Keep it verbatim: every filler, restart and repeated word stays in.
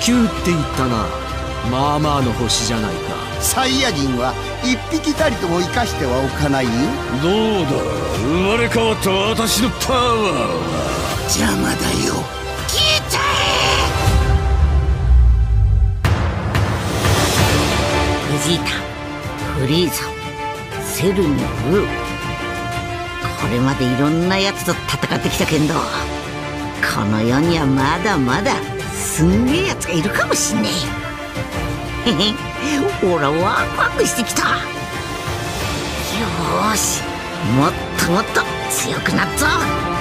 球って言ったな。まあまあの星じゃないか。 サイヤ人は一匹たりとも生かしてはおかないよ。 どうだ、生まれ変わった私のパワーは。 邪魔だよ。消えちゃえ。ベジータ、フリーザ、セルにブー。これまでいろんなやつと戦ってきたけど、この世にはまだまだすんげえやつがいるかもしんねえ。へへ、俺はワクワクしてきた。よーし、もっともっと強くなっぞ。